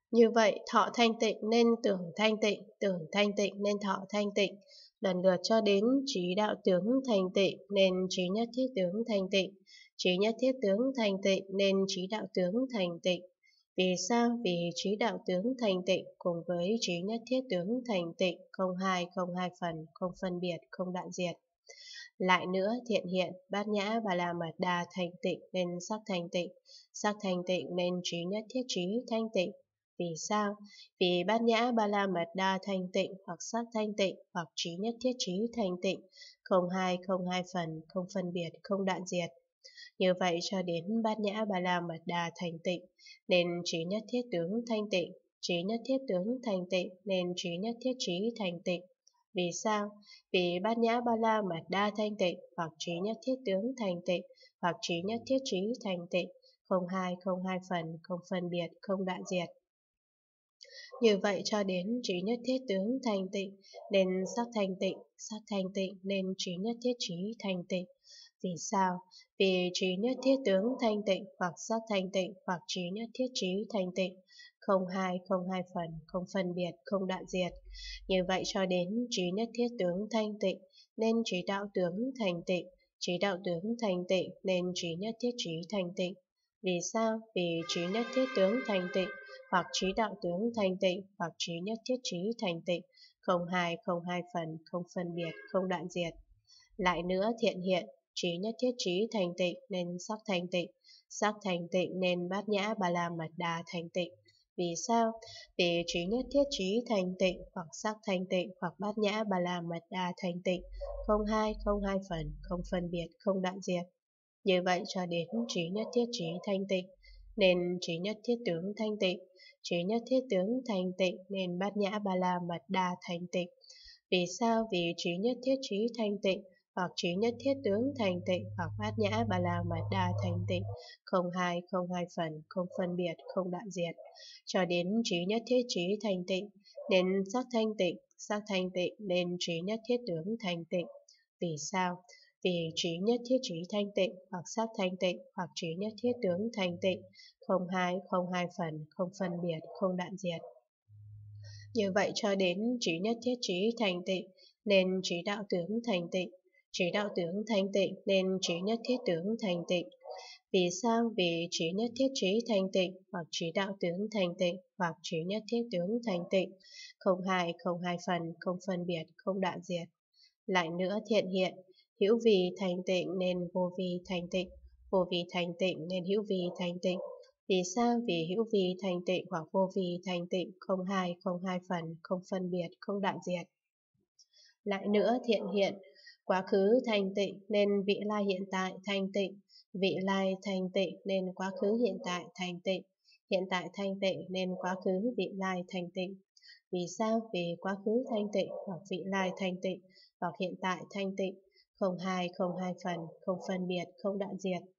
Như vậy, thọ thanh tịnh nên tưởng thanh tịnh nên thọ thanh tịnh, lần lượt cho đến trí đạo tướng thanh tịnh nên trí nhất thiết tướng thanh tịnh, trí nhất thiết tướng thanh tịnh nên trí đạo tướng thanh tịnh. Vì sao? Vì trí đạo tướng thanh tịnh cùng với trí nhất thiết tướng thanh tịnh, không hai phần, không phân biệt, không đoạn diệt. Lại nữa, thiện hiện, bát nhã và la mật đa thanh tịnh nên sắc thanh tịnh nên trí nhất thiết trí thanh tịnh. Vì sao? Vì bát nhã ba la mật đa thanh tịnh hoặc sắc thanh tịnh hoặc trí nhất thiết trí thanh tịnh, không hai phần, không phân biệt, không đoạn diệt. Như vậy cho đến bát nhã ba la mật đa thanh tịnh nên trí nhất thiết tướng thanh tịnh, trí nhất thiết tướng thanh tịnh nên trí nhất thiết trí thanh tịnh. Vì sao? Vì bát nhã ba la mật đa thanh tịnh hoặc trí nhất thiết tướng thanh tịnh hoặc trí nhất thiết trí thanh tịnh, không hai phần, không phân biệt, không đoạn diệt. Như vậy cho đến trí nhất thiết tướng thanh tịnh nên sắc thanh tịnh nên trí nhất thiết trí thanh tịnh. Vì sao? Vì trí nhất thiết tướng thanh tịnh hoặc sắc thanh tịnh hoặc trí nhất thiết trí thanh tịnh, không hai phần, không phân biệt, không đoạn diệt. Như vậy cho đến trí nhất thiết tướng thanh tịnh nên trí đạo tướng thanh tịnh, trí đạo tướng thanh tịnh nên trí nhất thiết trí thanh tịnh. Vì sao? Vì trí nhất thiết tướng thanh tịnh hoặc trí đạo tướng thanh tịnh hoặc trí nhất thiết trí thanh tịnh, không hai phần, không phân biệt, không đoạn diệt. Lại nữa, thiện hiện, trí nhất thiết trí thanh tịnh nên sắc thanh tịnh nên bát nhã ba la mật đa thanh tịnh. Vì sao? Vì trí nhất thiết trí thanh tịnh hoặc sắc thanh tịnh hoặc bát nhã ba la mật đa thanh tịnh, không hai phần, không phân biệt, không đoạn diệt. Như vậy cho đến trí nhất thiết trí thanh tịnh nên trí nhất thiết tướng thanh tịnh, trí nhất thiết tướng thanh tịnh nên bát nhã ba la mật đa thanh tịnh. Vì sao? Vì trí nhất thiết trí thanh tịnh hoặc trí nhất thiết tướng thanh tịnh hoặc bát nhã ba la mật đa thanh tịnh, không hai phần, không phân biệt, không đoạn diệt. Cho đến trí nhất thiết trí thanh tịnh nên sắc thanh tịnh nên trí nhất thiết tướng thanh tịnh. Vì sao? Vì trí nhất thiết trí thanh tịnh hoặc sắc thanh tịnh hoặc trí nhất thiết tướng thanh tịnh, không hai phần, không phân biệt, không đoạn diệt. Như vậy cho đến trí nhất thiết trí thanh tịnh nên trí đạo tướng thanh tịnh, trí đạo tướng thanh tịnh nên trí nhất thiết tướng thanh tịnh. Vì sao? Vì trí nhất thiết trí thanh tịnh hoặc trí đạo tướng thanh tịnh hoặc trí nhất thiết tướng thanh tịnh, không hai phần, không phân biệt, không đoạn diệt. Lại nữa, thiện hiện, hữu vi thanh tịnh nên vô vi thanh tịnh, vô vi thanh tịnh nên hữu vi thanh tịnh. Vì sao? Vì hữu vi thanh tịnh hoặc vô vi thanh tịnh, không hai phần, không phân biệt, không đoạn diệt. Lại nữa, thiện hiện, quá khứ thanh tịnh nên vị lai hiện tại thanh tịnh, vị lai thanh tịnh nên quá khứ hiện tại thanh tịnh nên quá khứ vị lai thanh tịnh. Vì sao? Vì quá khứ thanh tịnh hoặc vị lai thanh tịnh hoặc hiện tại thanh tịnh, không hai phần, không phân biệt, không đoạn diệt.